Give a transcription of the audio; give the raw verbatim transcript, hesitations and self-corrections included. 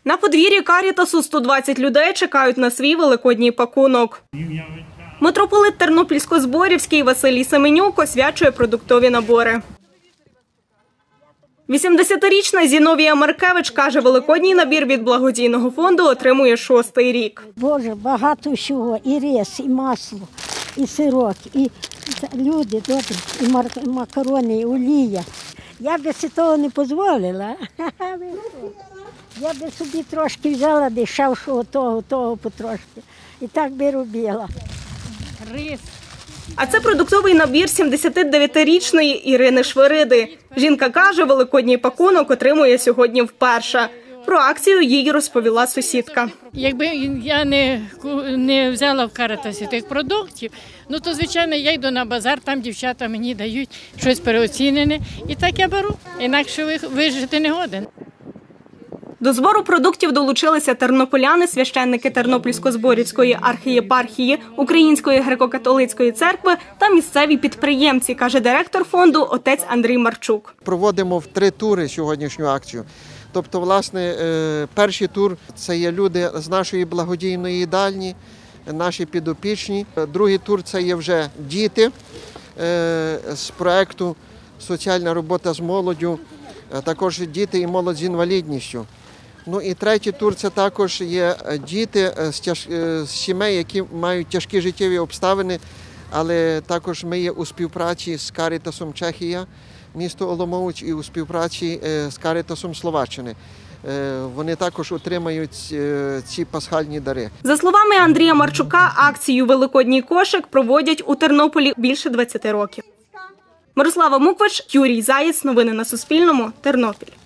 На подвір'ї Карітасу сто двадцять людей чекають на свій великодній пакунок. Митрополит Тернопільсько-Зборівський Василій Семенюк освячує продуктові набори. вісімдесятирічна Зіновія Маркевич каже, великодній набір від благодійного фонду отримує шостий рік. Боже, багато всього, і рис, і масло, і сирок, і люди добрі, і макарони, і олія. Я би си того не дозволила. Я би собі трошки взяла дешевшого того, того потрошки. І так би робила. Рис. А це продуктовий набір сімдесятидев'ятирічної Ірини Швериди. Жінка каже, великодній пакунок отримує сьогодні вперше. Про акцію їй розповіла сусідка. Якби я не, не взяла в Карітасі тих продуктів, ну то, звичайно, я йду на базар, там дівчата мені дають щось переоцінене, і так я беру, інакше вижити не годен. До збору продуктів долучилися тернополяни, священники Тернопільсько-Зборівської архієпархії, Української греко-католицької церкви та місцеві підприємці, каже директор фонду отець Андрій Марчук. Проводимо в три тури сьогоднішню акцію. Тобто, власне, перший тур – це є люди з нашої благодійної їдальні, наші підопічні. Другий тур – це є вже діти з проєкту «Соціальна робота з молоддю», також діти і молодь з інвалідністю. Ну і третій тур – це також є діти з, тяж... з сімей, які мають тяжкі життєві обставини, але також ми є у співпраці з Карітасом Чехія, місто Оломouc, і у співпраці з Карітасом Словаччини. Вони також отримають ці пасхальні дари. За словами Андрія Марчука, акцію «Великодній кошик» проводять у Тернополі більше двадцяти років. Мирослава Муквич, Юрій Заєць. Новини на Суспільному. Тернопіль.